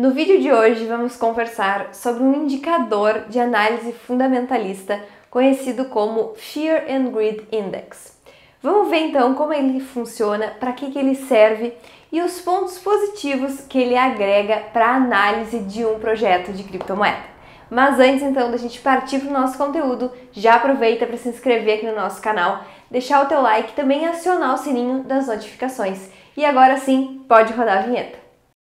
No vídeo de hoje vamos conversar sobre um indicador de análise fundamentalista conhecido como Fear and Greed Index. Vamos ver então como ele funciona, para que ele serve e os pontos positivos que ele agrega para a análise de um projeto de criptomoeda. Mas antes então da gente partir para o nosso conteúdo, já aproveita para se inscrever aqui no nosso canal, deixar o teu like e também acionar o sininho das notificações. E agora sim, pode rodar a vinheta.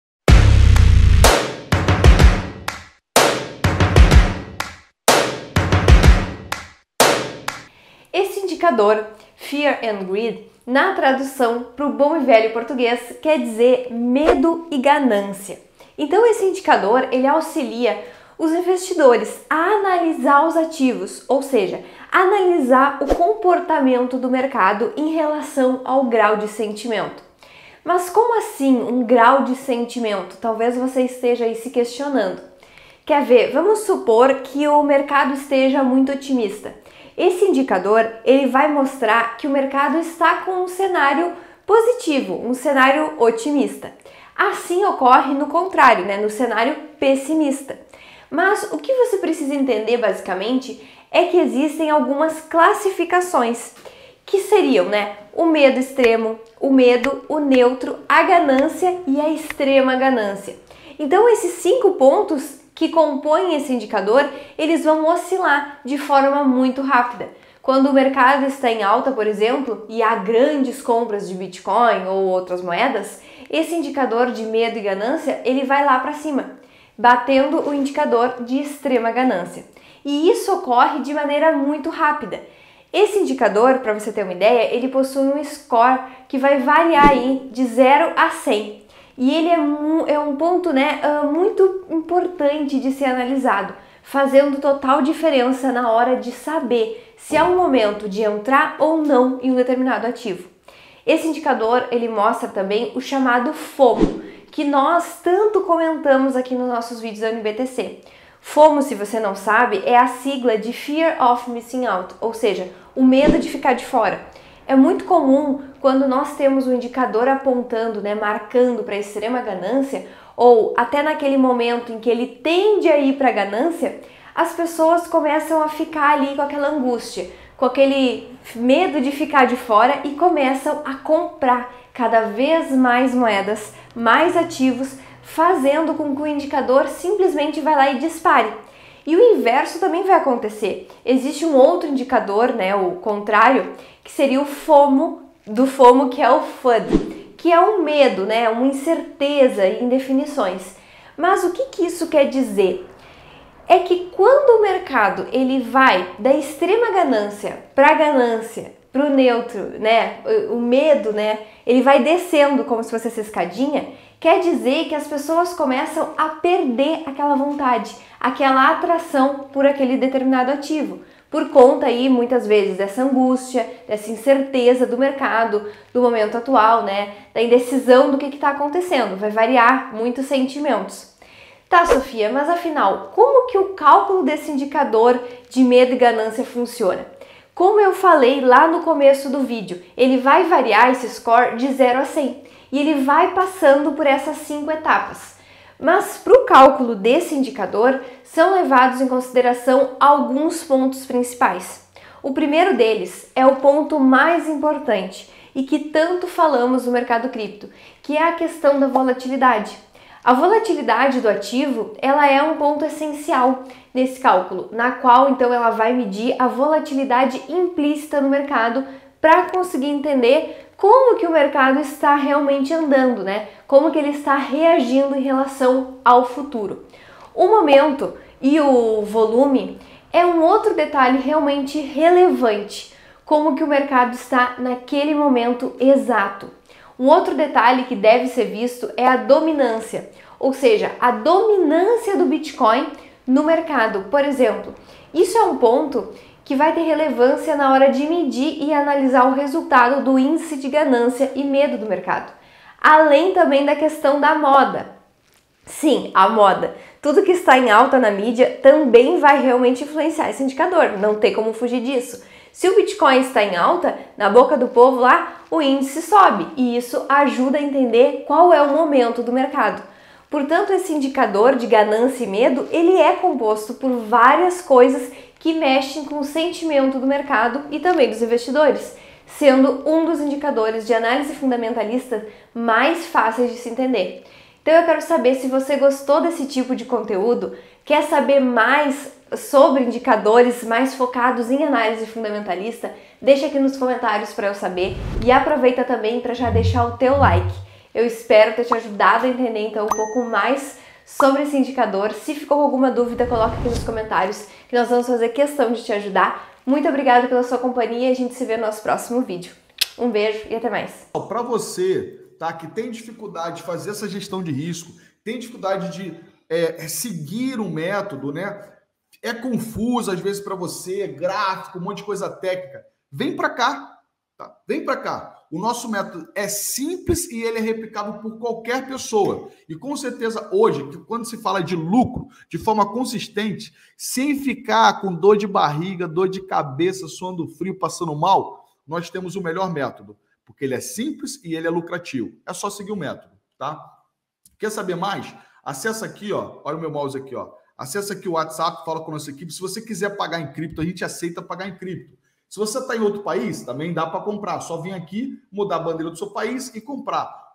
Esse indicador, Fear and Greed, na tradução para o bom e velho português, quer dizer medo e ganância. Então esse indicador, ele auxilia os investidores a analisar os ativos, ou seja, analisar o comportamento do mercado em relação ao grau de sentimento. Mas como assim um grau de sentimento? Talvez você esteja aí se questionando. Quer ver? Vamos supor que o mercado esteja muito otimista. Esse indicador, ele vai mostrar que o mercado está com um cenário positivo, um cenário otimista. Assim ocorre no contrário, no cenário pessimista. Mas o que você precisa entender basicamente é que existem algumas classificações, que seriam, o medo extremo, o medo, o neutro, a ganância e a extrema ganância. Então esses 5 pontos que compõem esse indicador, eles vão oscilar de forma muito rápida. Quando o mercado está em alta, por exemplo, e há grandes compras de Bitcoin ou outras moedas, esse indicador de medo e ganância, ele vai lá para cima, batendo o indicador de extrema ganância. E isso ocorre de maneira muito rápida. Esse indicador, para você ter uma ideia, ele possui um score que vai variar aí de 0 a 100. E ele é um ponto muito importante de ser analisado, fazendo total diferença na hora de saber se é o momento de entrar ou não em um determinado ativo. Esse indicador, ele mostra também o chamado FOMO, que nós tanto comentamos aqui nos nossos vídeos da NBTC. FOMO, se você não sabe, é a sigla de Fear of Missing Out, ou seja, o medo de ficar de fora. É muito comum quando nós temos um indicador apontando, marcando para a extrema ganância, ou até naquele momento em que ele tende a ir para a ganância, as pessoas começam a ficar ali com aquela angústia, com aquele medo de ficar de fora e começam a comprar cada vez mais moedas, mais ativos, fazendo com que o indicador simplesmente vá lá e dispare. E o inverso também vai acontecer. Existe um outro indicador, o contrário, que seria o FOMO, que é o FUD, que é um medo, uma incerteza e indefinições. Mas o que isso quer dizer? É que quando o mercado ele vai da extrema ganância para a ganância, para o neutro, o medo, ele vai descendo como se fosse essa escadinha, quer dizer que as pessoas começam a perder aquela vontade, aquela atração por aquele determinado ativo, por conta aí muitas vezes dessa angústia, dessa incerteza do mercado, do momento atual, da indecisão do que está acontecendo, vai variar muitos sentimentos. Tá, Sofia, mas afinal, como que o cálculo desse indicador de medo e ganância funciona? Como eu falei lá no começo do vídeo, ele vai variar esse score de 0 a 100 e ele vai passando por essas 5 etapas. Mas para o cálculo desse indicador, são levados em consideração alguns pontos principais. O primeiro deles é o ponto mais importante e que tanto falamos no mercado cripto, que é a questão da volatilidade. A volatilidade do ativo, ela é um ponto essencial nesse cálculo, na qual então ela vai medir a volatilidade implícita no mercado para conseguir entender como que o mercado está realmente andando, como que ele está reagindo em relação ao futuro. O momento e o volume é um outro detalhe realmente relevante, como que o mercado está naquele momento exato. Um outro detalhe que deve ser visto é a dominância, ou seja, a dominância do Bitcoin no mercado. Por exemplo, isso é um ponto que vai ter relevância na hora de medir e analisar o resultado do índice de ganância e medo do mercado. Além também da questão da moda. Sim, a moda. Tudo que está em alta na mídia também vai realmente influenciar esse indicador, não tem como fugir disso. Se o Bitcoin está em alta, na boca do povo lá, o índice sobe e isso ajuda a entender qual é o momento do mercado. Portanto, esse indicador de ganância e medo, ele é composto por várias coisas que mexem com o sentimento do mercado e também dos investidores, sendo um dos indicadores de análise fundamentalista mais fáceis de se entender. Então eu quero saber se você gostou desse tipo de conteúdo, quer saber mais sobre indicadores mais focados em análise fundamentalista, deixa aqui nos comentários para eu saber e aproveita também para já deixar o teu like. Eu espero ter te ajudado a entender então um pouco mais sobre esse indicador. Se ficou alguma dúvida, coloca aqui nos comentários que nós vamos fazer questão de te ajudar. Muito obrigada pela sua companhia e a gente se vê no nosso próximo vídeo. Um beijo e até mais. Para você, tá, que tem dificuldade de fazer essa gestão de risco, tem dificuldade de seguir um método, né? É confuso às vezes para você, gráfico, um monte de coisa técnica. Vem para cá, tá? Vem para cá. O nosso método é simples e ele é replicável por qualquer pessoa. E com certeza hoje, quando se fala de lucro de forma consistente, sem ficar com dor de barriga, dor de cabeça, suando frio, passando mal, nós temos o melhor método. Porque ele é simples e ele é lucrativo. É só seguir o método, tá? Quer saber mais? Acessa aqui, ó. Olha o meu mouse aqui, ó. Acessa aqui o WhatsApp, fala com a nossa equipe. Se você quiser pagar em cripto, a gente aceita pagar em cripto. Se você está em outro país, também dá para comprar. Só vir aqui, mudar a bandeira do seu país e comprar.